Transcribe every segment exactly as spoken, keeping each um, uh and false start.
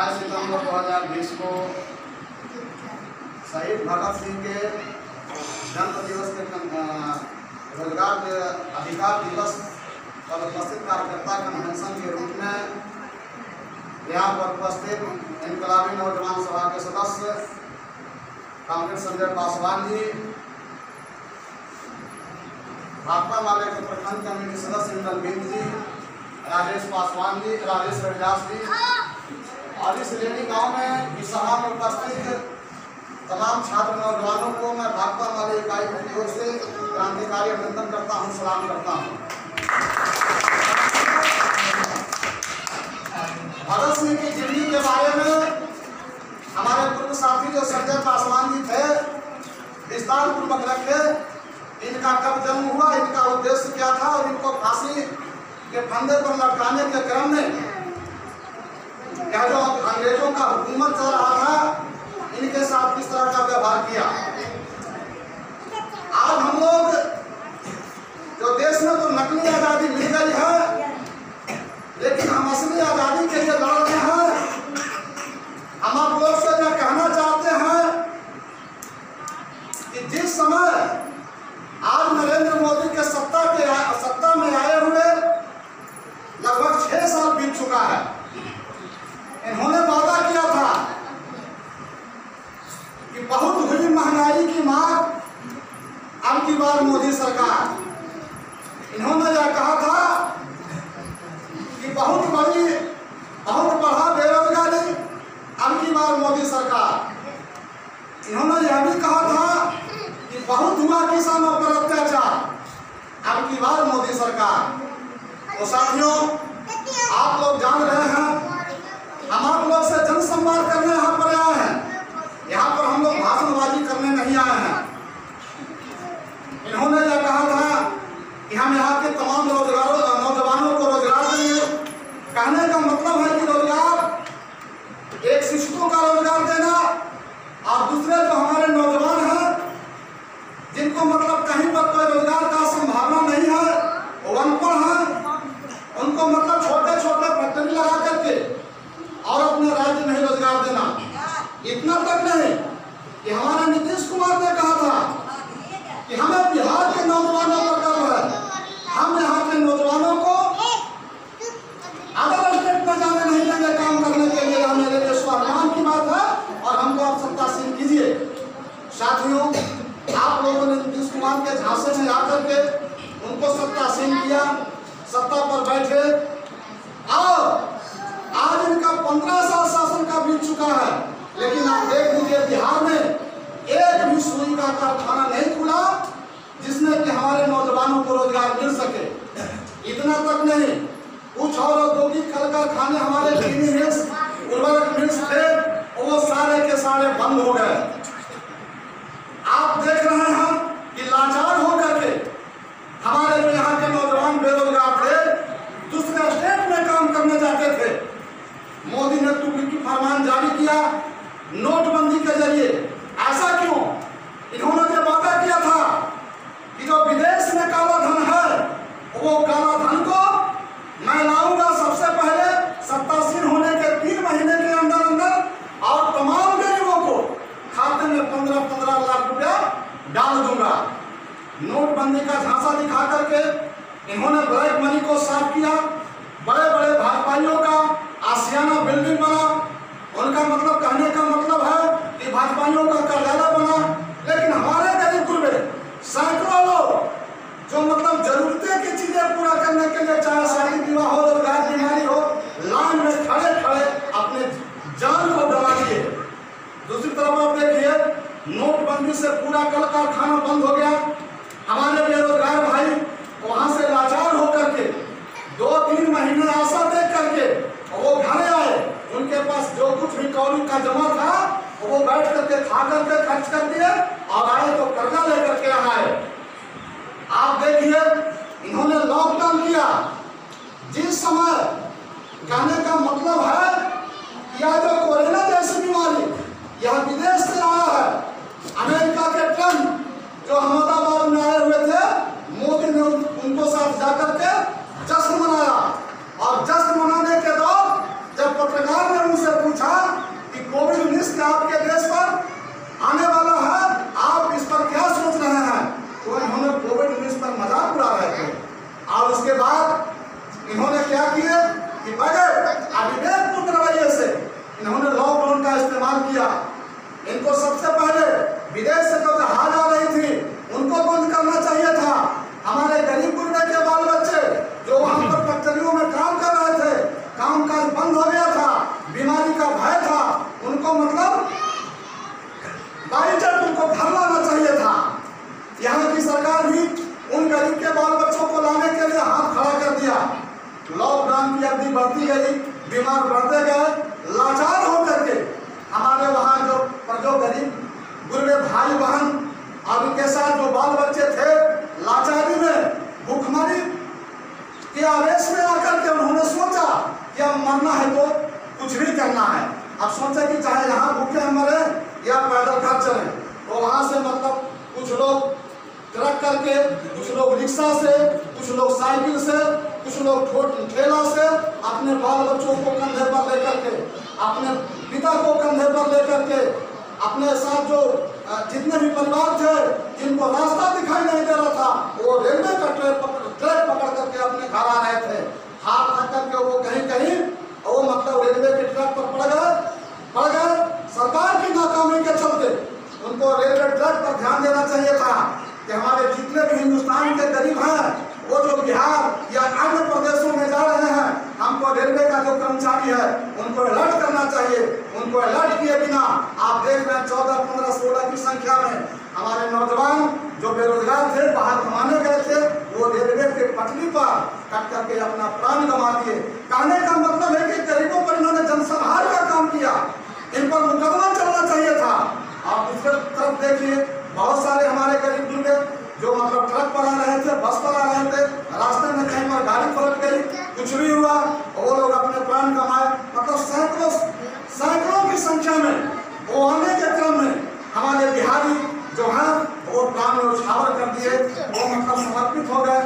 अट्ठाईस सितंबर दो हजार बीस को शहीद भगत सिंह के जन्म दिवस के रोजगार अधिकार दिवस पर उपस्थित कार्यकर्ता कन्वेंशन के रूप में यहाँ पर उपस्थित इनकलाबी नौजवान सभा के सदस्य कांग्रेस संजय पासवान जी, भाकपा माले के प्रखंड कमेटी सदस्य इंद्रबिंद जी, राजेश पासवान जी, राजेश रविदास जी और इस लेनी गांव में इस सभा में उपस्थित तमाम छात्र नौजवानों को मैं भाकपा माले इकाई की ओर से क्रांतिकारी अभिनंदन करता हूं, सलाम करता हूं। भगत सिंह की जिंदगी के बारे में हमारे पूर्व साथी जो संजय पासवान जी थे विस्तार पूर्वक रखे। इनका कब जन्म हुआ, इनका उद्देश्य क्या था और इनको फांसी के फंदे पर लटकाने के क्रम में क्या जो अंग्रेजों का हुकूमत चल रहा था इनके साथ किस तरह का व्यवहार किया। आज हम लोग जो देश में तो नकली आजादी मिल गई है, लेकिन हम असली आजादी के लिए लड़ रहे हैं। हम आप लोग से यह कहना चाहते हैं कि जिस समय आज नरेंद्र मोदी के सत्ता के सत्ता में आए हुए लगभग छह साल बीत चुका है, इन्होंने वादा किया था कि बहुत हुई महंगाई की मार, अब की बार मोदी सरकार। इन्होंने यह कहा था कि बहुत बड़ी बहुत बढ़ा बेरोजगारी, अब की बार मोदी सरकार। इन्होंने यह भी कहा था कि बहुत हुआ किसानों पर अत्याचार, अब की बार मोदी सरकार। तो साथियों, आप लोग जान रहे हैं हम आप लोग से जनसंवाद करने यहाँ पर आए हैं, यहाँ पर हम लोग भाषणबाजी करने नहीं आए हैं। इन्होंने यह कहा था कि हम यहाँ के तमाम रोजगारों नौजवानों को रोजगार देंगे। कहने का मतलब है कि रोजगार एक शिक्षकों का रोजगार देना और दूसरे जो हमारे नौजवान हैं जिनको मतलब कहीं पर कोई रोजगार का संभावना नहीं है, वो अनपढ़ हैं, उनको मतलब छोटे छोटे फैक्ट्री लगा करके और अपने राज्य में ही रोजगार देना। इतना तक नहीं कि हमारे नीतीश कुमार ने कहा था कि हमें बिहार के नौजवानों पर गर्व है, हम यहाँ के नौजवानों को अदर स्टेट में जाने नहीं देंगे काम करने के लिए। हमें मेरे स्वाभिमान की बात है और हमको आप सत्तासीन कीजिए। साथियों, आप लोगों ने नीतीश कुमार के झांसे में आकर के उनको सत्तासीन किया, सत्ता पर बैठे और आज इनका पंद्रह साल शासन का बीत चुका है, लेकिन आप देख लीजिए बिहार में एक भी सुई का कारखाना नहीं खुला जिसमें कि हमारे नौजवानों को रोजगार मिल सके। इतना तक नहीं, कुछ और औद्योगिक कल कारखाने हमारे चीनी मिल्स, उर्वरक मिल्स थे, वो सारे के सारे बंद हो गए। आप देख रहे हैं कि लाचार होकर के हमारे जो यहाँ के नौजवान बेरोजगार थे, दूसरे स्टेट में काम करने जाते थे। मोदी ने टूपी फरमान जारी किया नोटबंदी के जरिए। ऐसा क्यों? इन्होंने जो वादा किया था कि जो विदेश में काला धन है वो काला धन को मैं लाऊंगा सबसे पहले सत्तासीन होने के तीन महीने के अंदर अंदर और तमाम गरीबों को खाते में पंद्रह पंद्रह लाख रुपया डाल दूंगा। नोटबंदी का झांसा दिखा करके इन्होंने ब्लैक मनी को साफ किया। बड़े बड़े भाजपाइयों का आशियाना बिल्डिंग बना। उनका मतलब कहने का मतलब है कि भाजपाइयों का कार्यालय बना, लेकिन हमारे गरीब गुरबे सैकड़ों लोग जो मतलब जरूरतें की चीजें पूरा करने के लिए, चाहे शादी विवाह हो, रोजगार बीमारी हो, लाइन में खड़े खड़े अपने जान को गंवा दिए। दूसरी तरफ आप देखिए नोटबंदी से पूरा कल कारखाना बंद हो गया। हमारे बेरोजगार भाई वहां से लाचार होकर के दो तीन महीने आशा देख करके वो घर आए। उनके पास जो कुछ भी कौड़ी का जमा था वो बैठ करके खा करके खर्च कर दिए और आए तो कर्जा लेकर के आए। आप देखिए इन्होंने लॉकडाउन किया। जिस समय कहने का मतलब है यह जो कोरोना जैसी बीमारी यह विदेश से आया है। अमेरिका के ट्रम्प जो अहमदाबाद में आए हुए थे, मोदी ने उनको साथ जाकर के जश्न मनाया और जश्न मनाने के बाद जब पत्रकार ने उनसे पूछा कि बगैर अविवेकपूर्ण रवैये से इन्होंने लॉकडाउन का इस्तेमाल किया। इनको सबसे पहले विदेश से जो जहाज आ रही थी उनको बंद करना चाहिए था। हमारे गरीब गुर्बे के बाल बच्चे जो वहां पर फैक्ट्रियों में काम कर रहे थे, काम काज बंद हो गया था, बीमारी का भय था, उनको मतलब बाइजट उनको घर लाना चाहिए था। यहाँ की सरकार भी उन गरीब के बाल बच्चों को लाने के लिए हाथ खड़ा कर दिया। लॉकडाउन की अवधि बढ़ती गई, बीमार बढ़ते गए, लाचार होकर के हमारे वहाँ जो जो गरीब गुर्बे भाई बहन और उनके साथ जो बाल बच्चे थे, लाचारी में भूखमरी के आवेश में आकर के उन्होंने सोचा कि अब मरना है तो कुछ भी करना है। अब सोचा कि चाहे यहाँ भूखे मरे या पैदल घर चले। तो वहाँ से मतलब कुछ लोग ट्रक करके, कुछ लोग रिक्शा से, कुछ लोग साइकिल से, कुछ लोग ठेला से अपने बाल बच्चों को कंधे पर लेकर के, अपने पिता को कंधे पर लेकर के, अपने साथ जो जितने भी परिवार थे जिनको रास्ता दिखाई नहीं दे रहा था, वो रेलवे का ट्रैक पकड़ ट्रैक पकड़ करके अपने घर आ रहे थे। हाथ थक करके वो कहीं कहीं वो मतलब रेलवे के ट्रैक पर पड़ गए पड़ गए सरकार की नाकामी के चलते उनको रेलवे ट्रैक पर ध्यान देना चाहिए था कि हमारे जितने भी हिंदुस्तान के गरीब हैं, वो जो बिहार या अन्य प्रदेशों में जा रहे हैं, हमको रेलवे का जो कर्मचारी है उनको अलर्ट करना चाहिए। उनको अलर्ट किए बिना आप देख रहे हैं चौदह पंद्रह सोलह की संख्या में हमारे नौजवान जो बेरोजगार थे, बाहर कमाने गए थे, वो रेलवे के पटरी पर कट करके अपना प्राण गंवा दिए। कहने का मतलब है कि गरीबों पर इन्होंने जनसंहार का काम किया, इन पर मुकदमा चलना चाहिए था। आप दूसरे तरफ देखिए, बहुत सारे हमारे गरीब गुर्बे जो मतलब ट्रक पर आ रहे थे, बस पर आ रहे थे, रास्ते में कहीं पर गाड़ी पलट गई, कुछ भी हुआ, वो लोग अपने प्राण गंवाए। मतलब सैकड़ों सैकड़ों की संख्या में वो आने के क्रम में हमारे बिहारी जो हैं वो प्राण न्यौछावर कर दिए, वो मतलब समर्पित हो गए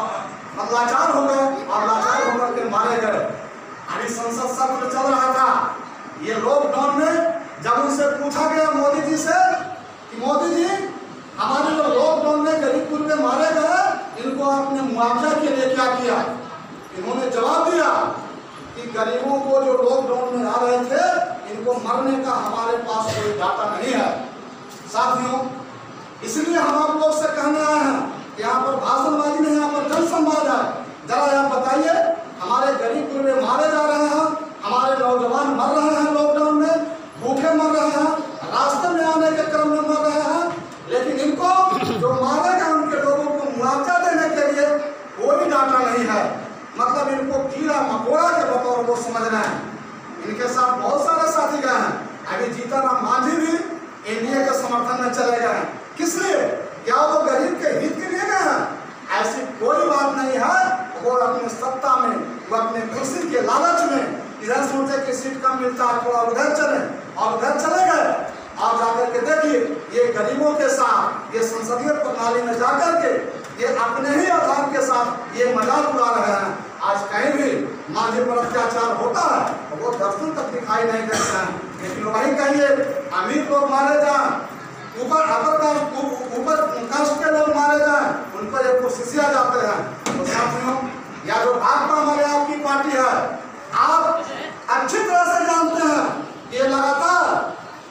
और लाचार हो गए और लाचार होकर के मारे गए। अभी संसद सत्र चल रहा था, ये लॉकडाउन में जब उनसे पूछा गया मोदी जी से कि मोदी जी हमारे जो लॉकडाउन में गरीब गुर्बे मारे गए, इनको आपने मुआवजा के लिए क्या किया? इन्होंने जवाब दिया कि गरीबों को जो लॉकडाउन में आ रहे थे, इनको मरने का हमारे पास कोई डाटा नहीं है। साथियों, इसलिए हम आप लोग से कहने आए हैं कि यहाँ पर भाषणबाजी नहीं, यहाँ पर जन संवाद है। जरा आप बताइए, हमारे गरीब गुर्बे मारे जा रहे हैं, हमारे नौजवान मर रहे हैं, लॉकडाउन में भूखे मर रहे हैं, रास्ते में आने के क्रम में मर रहे हैं, लेकिन इनको जो मारे गए उनके लोगों को मुआवजा देने के लिए कोई डाटा नहीं है। मतलब इनको कीड़ा मकोड़ा के बतौर वो समझ रहे हैं। इनके साथ बहुत सारे साथी गए हैं। अभी जीतन मांझी भी एनडीए के समर्थन में चले गए हैं। किस लिए? क्या वो गरीब के हित के लिए गए हैं? ऐसी कोई बात नहीं है। वो अपने सत्ता में, वो अपने कुर्सी के लालच में इधर सोचे कि सीट कम मिलता है, थोड़ा उधर चले और उधर चले गए। आप जाकर के देखिए, ये गरीबों के साथ, ये संसदीय प्रणाली में जाकर के ये अपने ही आधार के साथ ये मजाक उड़ा रहे हैं। आज कहीं भी मांझी पर अत्याचार होता है तो वो दर्शन तक दिखाई नहीं देते हैं। लेकिन वही कहिए अमीर लोग मारे जाए, ऊपर अपर कास्ट ऊपर कास्ट के लोग मारे जाए, उन पर ये कोशिशिया जाते हैं। तो साथियों, या जो भाजपा हमारे आपकी पार्टी है, आप अच्छी तरह से जानते हैं ये लगातार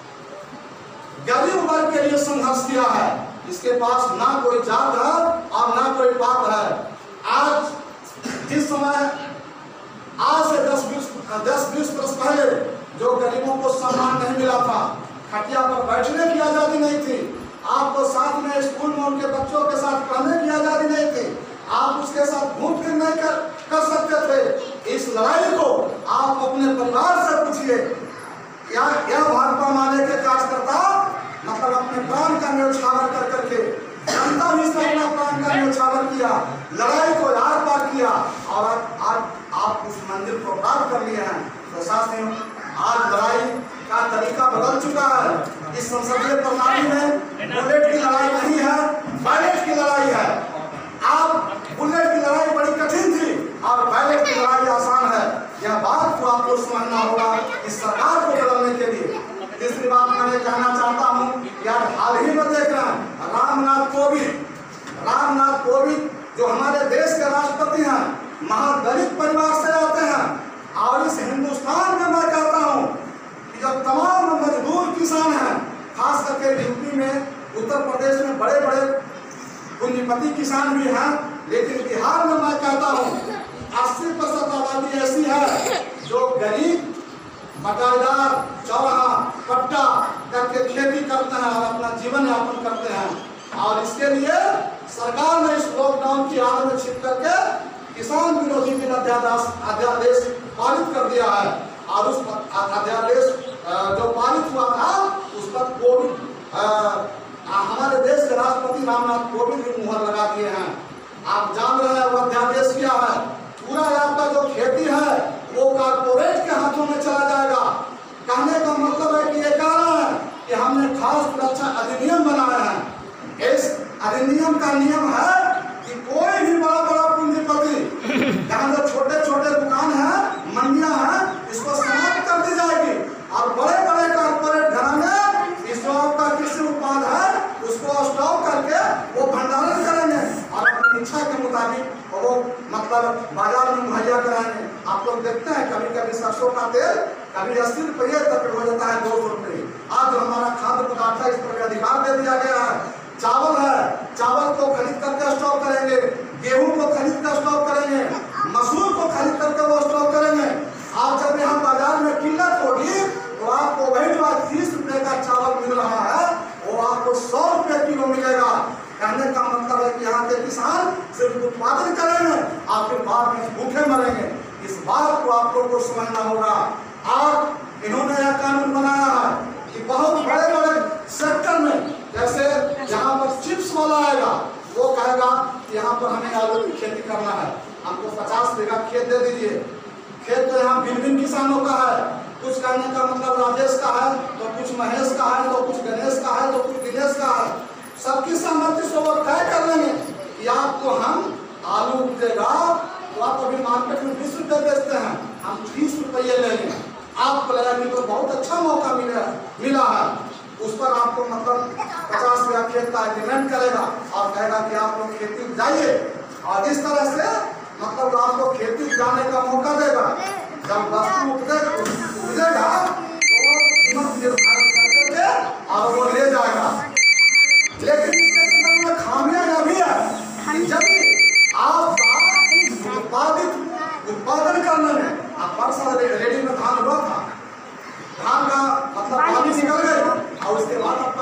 गरीब वर्ग के लिए संघर्ष किया है। इसके पास ना कोई जात है और ना कोई पात है। आज जिस समय आज से दस बीस दस बीस वर्ष पहले जो गरीबों को सम्मान नहीं मिला था, खटिया पर बैठने की आजादी नहीं थी, आपको साथ में स्कूल में उनके बच्चों के साथ पढ़ने की आजादी नहीं थी, आप उसके साथ घूम फिर नहीं कर, कर सकते थे। इस लड़ाई को आप अपने परिवार से पूछिए। क्या क्या भाजपा माने के कार्यकर्ता मतलब अपने प्राण का न्यौछावर कर करके जनता भी से अपना प्राण का न्यौछावर किया, लड़ाई को आर पार किया और आज आप उस मंदिर को प्राप्त कर लिए हैं। तो साथियों, आज लड़ाई का तरीका बदल चुका है। इस संसदीय प्रणाली में बुलेट की लड़ाई नहीं है, बैलेट की लड़ाई है। आप बुलेट की लड़ाई बड़ी कठिन थी और बैलेट की लड़ाई आसान है। यह बात को आपको समझना होगा इस सरकार को बदलने के लिए। तीसरी बात मैं कहना चाहता हूँ, यार हाल ही में देख रहे हैं रामनाथ कोविंद रामनाथ कोविंद जो हमारे देश के राष्ट्रपति हैं, महादलित परिवार से आते हैं, उत्तर प्रदेश में बड़े बड़े पूंजीपति किसान भी हैं, लेकिन बिहार में मैं कहता हूँ अस्सी प्रतिशत आबादी ऐसी है जो गरीब बटाईदार चौराहा पट्टा करके खेती करते हैं और अपना जीवन यापन करते हैं। और इसके लिए सरकार ने इस लॉकडाउन की आड़ में छिप करके किसान विरोधी बिल अध्यादेश अध्यादेश पारित कर दिया है। और उस अध्यादेश जो पारित हुआ था उस पर कोविड हमारे देश के राष्ट्रपति रामनाथ कोविंद भी मुहर लगा दिए हैं। आप जान रहे हैं वो अध्यादेश क्या है। पूरा आपका जो खेती है वो कारपोरेट के हाथों में चला जाएगा। कहने का मतलब है कि ये कारण है कि हमने खास सुरक्षा अधिनियम बनाया है। इस अधिनियम का नियम है कि कोई भी बड़ा बड़ा पूंजीपति जहाँ जो छोटे छोटे दुकान है, मंडियां हैं, इसको समाप्त कर दी जाएगी और बड़े बड़े कारपोरेट घराने इस जो आपका कृषि उत्पाद है उसको स्टॉक करके वो भंडारण करेंगे और अपनी इच्छा के मुताबिक वो मतलब बाजार में मुहैया कराएंगे। आप लोग देखते हैं कभी कभी सरसों का तेल कभी अस्सी रुपये तक हो जाता है, दो सौ रुपये। आज जो हमारा खाद्य पदार्थ है इस पर अधिकार दे दिया गया है। चावल है, चावल को खरीद करके स्टॉक करेंगे, गेहूं को खरीद कर स्टॉक करेंगे, मसूर को खरीद करके वो स्टॉक करेंगे। और जब यहाँ बाजार में किल्लत होगी तो आपको वही जो आज तीस रुपये का चावल मिल रहा है वो आपको सौ रुपये किलो मिलेगा। कहने का मतलब है कि यहाँ के किसान सिर्फ उत्पादन करेंगे और फिर बाद में भूखे मरेंगे। इस बात को आप लोग को समझना होगा। और इन्होंने यह कानून बनाया है कि बहुत बड़े बड़े सेक्टर में, जैसे जहाँ पर चिप्स वाला आएगा वो कहेगा कि यहाँ पर हमें आलू की खेती करना है, हमको पचास बीघा खेत दे दीजिए। खेत तो यहाँ भिन्न भिन्न किसानों का है। कुछ कहने का मतलब राजेश का है, तो कुछ महेश का है, तो कुछ गणेश का है, तो कुछ दिनेश का है। सबकी सहमति से वो तय कर लेंगे कि आपको हम आलू उपजेगा तो आप अभी मार्केट में बीस रुपये बेचते हैं, हम तीस रुपये लेंगे। आपको लगा कि तो बहुत अच्छा मौका मिला मिला है, उस पर आपको मतलब पचास बीघा खेत का एग्रीमेंट करेगा और कहेगा कि आप लोग खेती उपजाइए। और इस तरह से मतलब आपको खेती उपजाने का मौका देगा। जब वस्तु उपजेगा तो कीमत निर्धारित करके और वो ले जाएगा। लेकिन इसके संदर्भ में खामियां भी है। जब आप उत्पादित उत्पादन करने में आप परसों रेडी में धान हुआ था, धान का मतलब पानी निकल गए और उसके बाद